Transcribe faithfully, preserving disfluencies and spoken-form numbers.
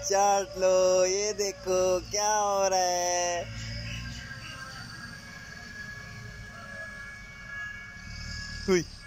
चाट लो। ये देखो क्या हो रहा है। हुई।